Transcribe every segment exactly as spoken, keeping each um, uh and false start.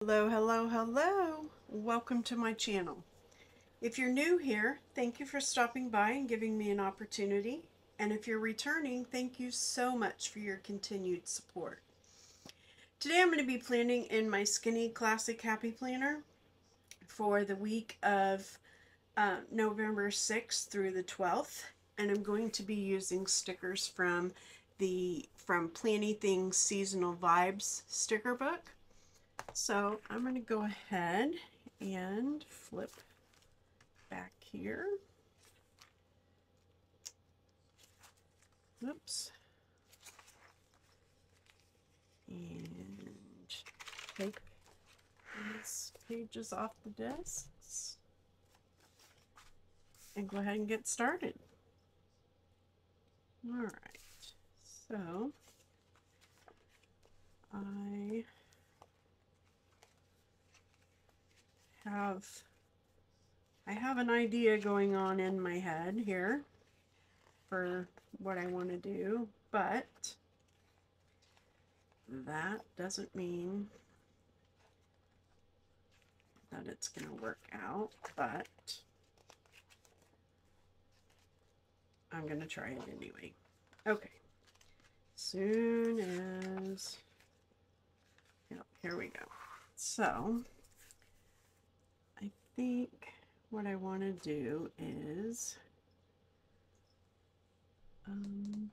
Hello, hello, hello. Welcome to my channel. If you're new here, thank you for stopping by and giving me an opportunity. And if you're returning, thank you so much for your continued support. Today I'm going to be planning in my Skinny Classic Happy Planner for the week of uh, November sixth through the twelfth. And I'm going to be using stickers from the from Planny Things Seasonal Vibes sticker book. So I'm going to go ahead and flip back here. Oops. And take these pages off the desks and go ahead and get started. All right. So I have I have an idea going on in my head here for what I want to do, but that doesn't mean that it's going to work out, but I'm going to try it anyway. Okay. Soon as, yep, here we go. So I think what I want to do is um,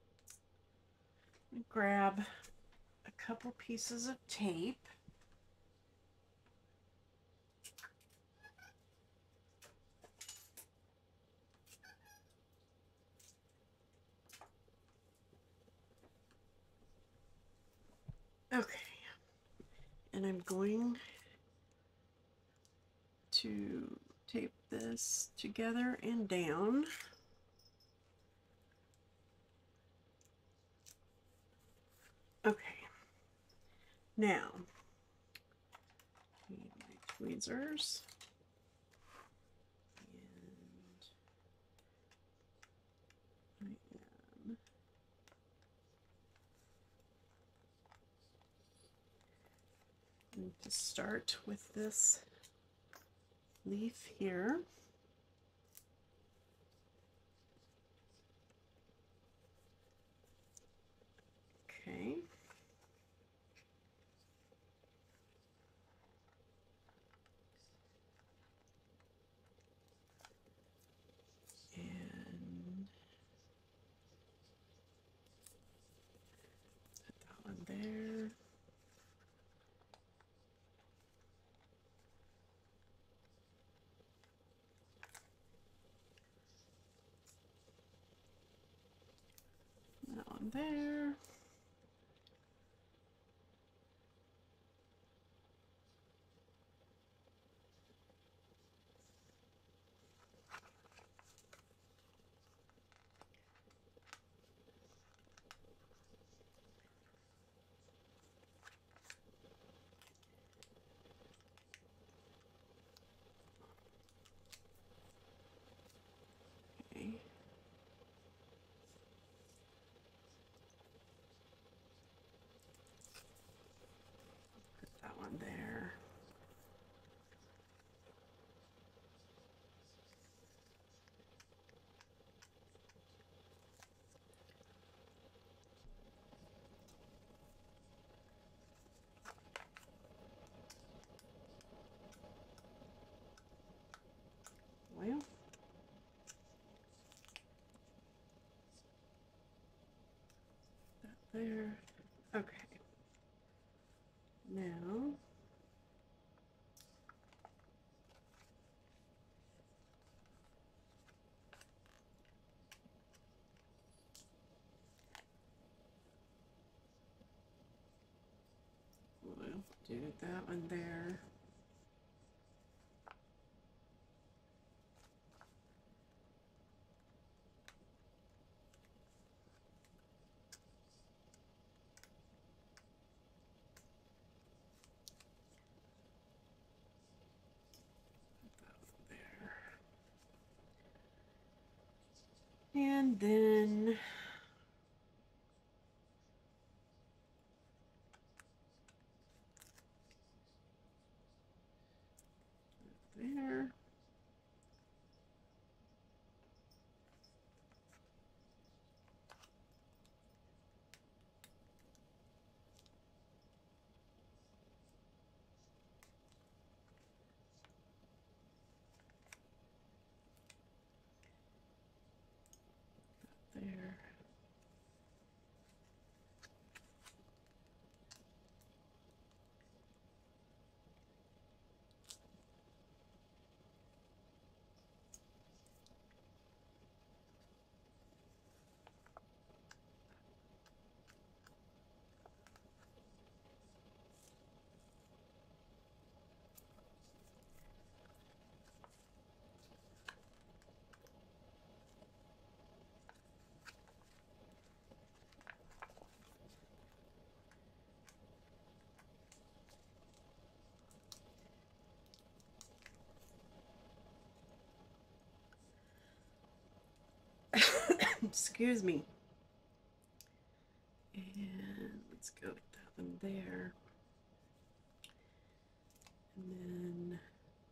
grab a couple pieces of tape. Okay, and I'm going to tape this together and down. Okay, now need my tweezers, and I am going to start with this leaf here. Okay. And put that one there. That one there. Okay. Put that one there. Well, that there. Okay. Now we'll do that one there. And then Excuse me. And let's go with that one there. And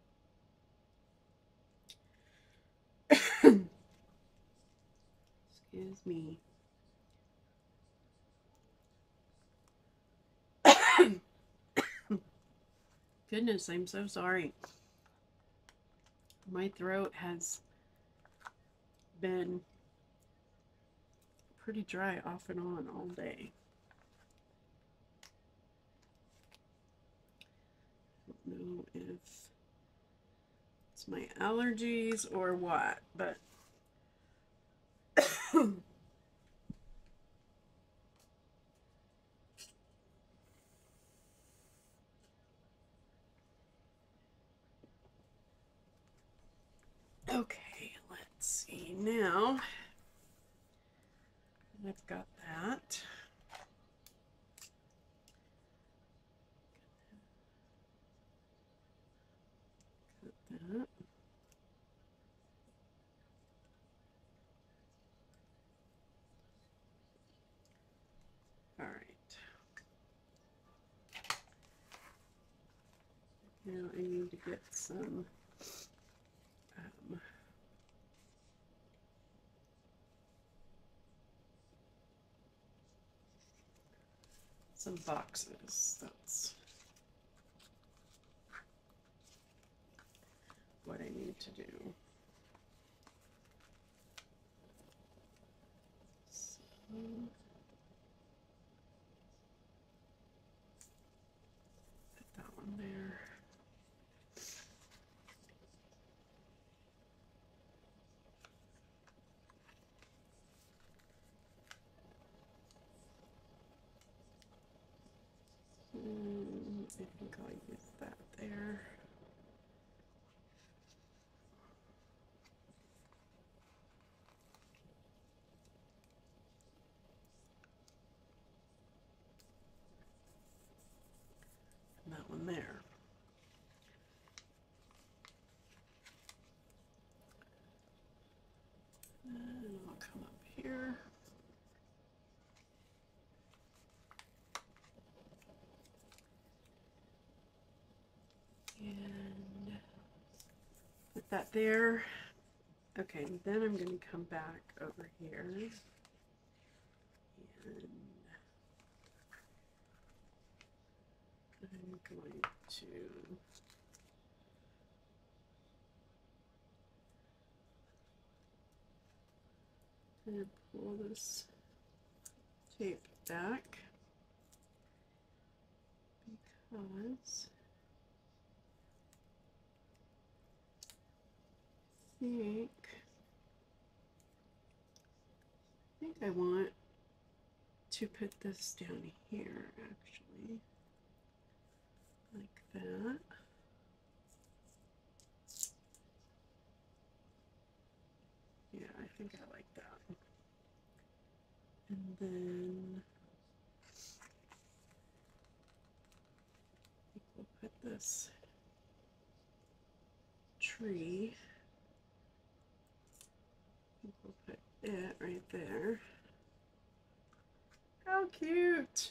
then, excuse me. Goodness, I'm so sorry. My throat has been pretty dry off and on all day. I don't know if it's my allergies or what, but okay, let's see now. I've got that. Cut that. All right. Now I need to get some um, some boxes. That's what I need to do. So, put that one there. And I think I'll use that there. And that one there. And I'll come up here. And put that there. Okay, then I'm going to come back over here. And I'm going to and pull this tape back because I think I think I want to put this down here actually, like that. Yeah, I think I like that. And then I think we'll put this tree, I think we'll put it right there. How cute!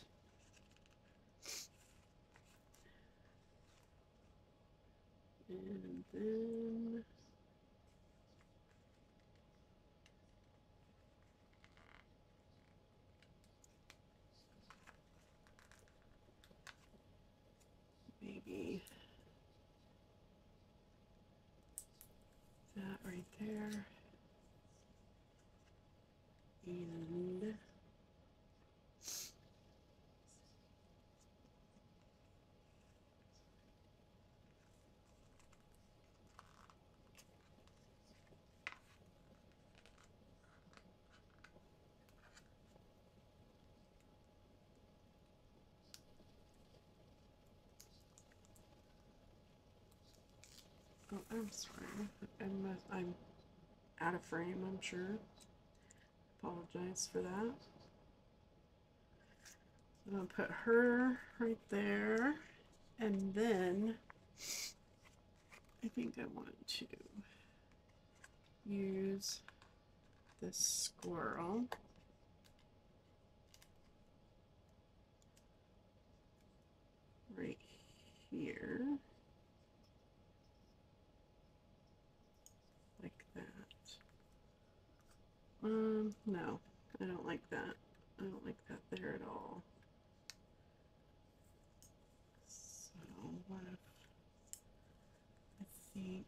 And then maybe that right there. And oh, I'm sorry. I'm, I'm out of frame, I'm sure. Apologize for that. I'm going to put her right there. And then I think I want to use this squirrel. Right here. Like that. Um, no, I don't like that. I don't like that there at all. So what if I think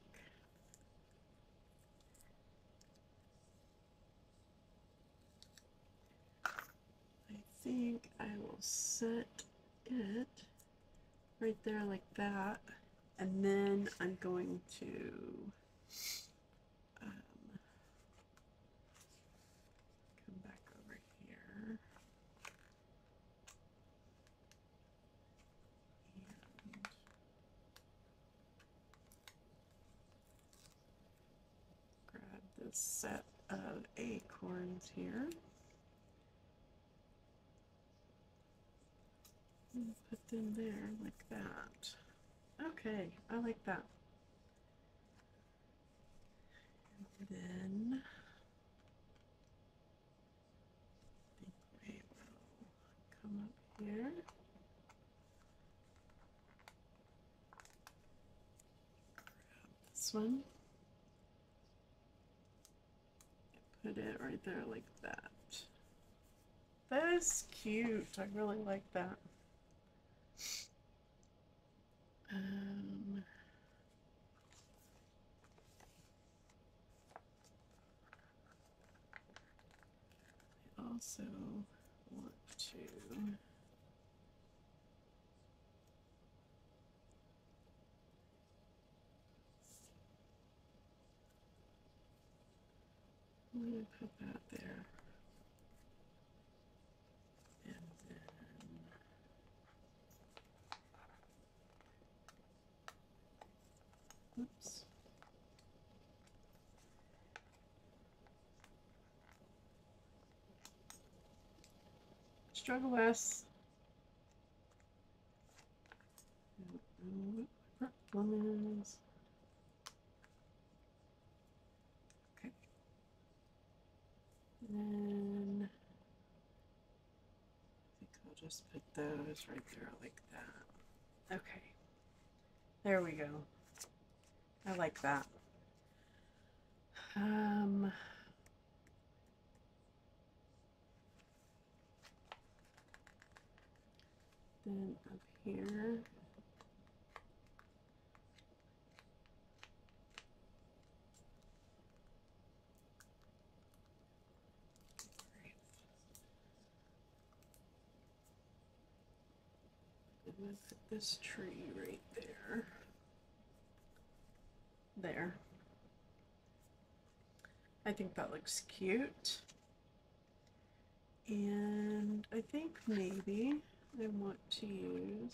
I think I will set it right there like that, and then I'm going to um, come back over here and grab this set of acorns here and put them there like that. Okay, I like that. And then I think we will come up here. Grab this one. Put it right there like that. That is cute. I really like that. Um, I also want to I'm going to put that there. And then oops. Struggle less. Lemons. Okay. And then I think I'll just put those right there like that. Okay. There we go. I like that. Um, then up here, I'm going to put this tree right there. There. I think that looks cute. And I think maybe I want to use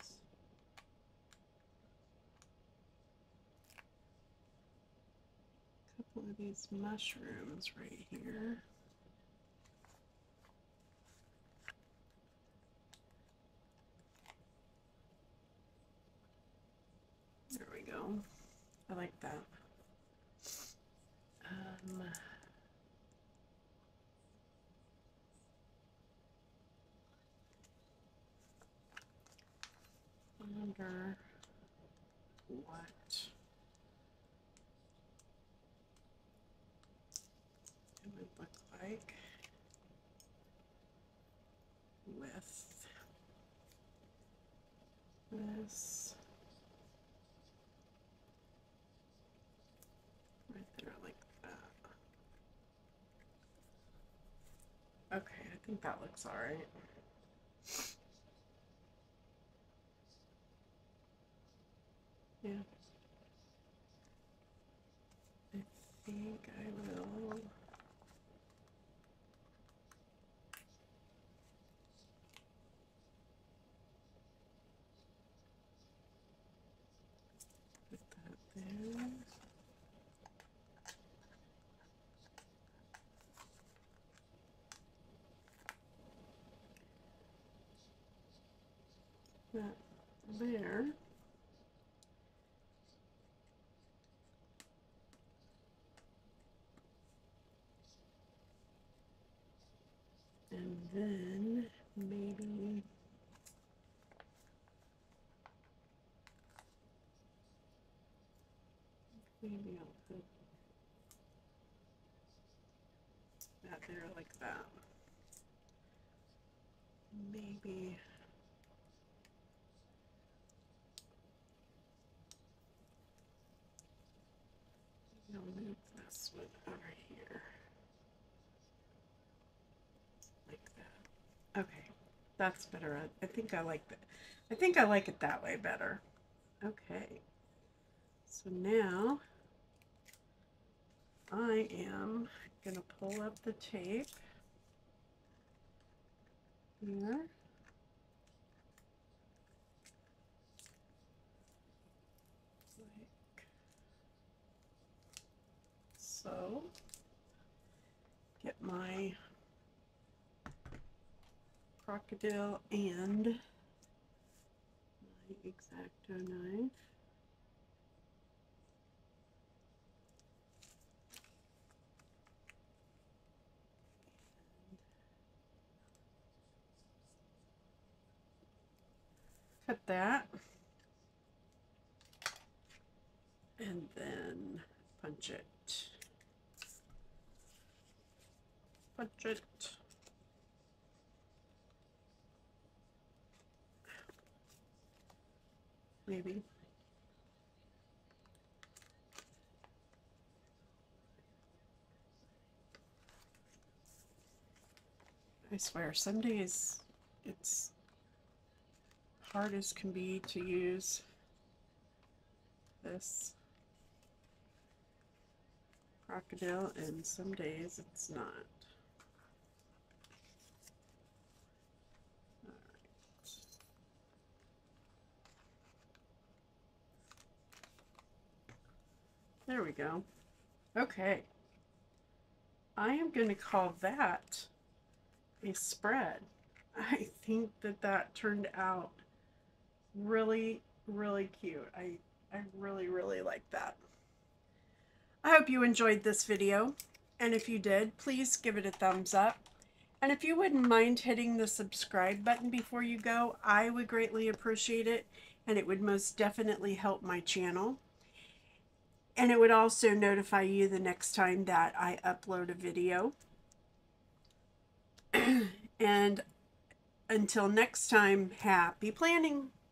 a couple of these mushrooms right here. There we go. I like that. Um, I wonder what it would look like with this right there like that. Okay, I think that looks all right. Yeah. I think I will put that there. That there. then maybe maybe I'll put that there like that. Maybe I'll move this one over here like that. Okay, that's better. I, I think I like that. I think I like it that way better. Okay, so now I am going to pull up the tape here. Like so. Get my crocodile and my X-Acto knife. Cut that. And then punch it. Punch it. Maybe. I swear, some days it's hard as can be to use this crocodile, and some days it's not. There we go. Okay. I am going to call that a spread. I think that that turned out really, really cute. I, I really, really like that. I hope you enjoyed this video. And if you did, please give it a thumbs up. And if you wouldn't mind hitting the subscribe button before you go, I would greatly appreciate it. And it would most definitely help my channel. And it would also notify you the next time that I upload a video. And until next time, happy planning!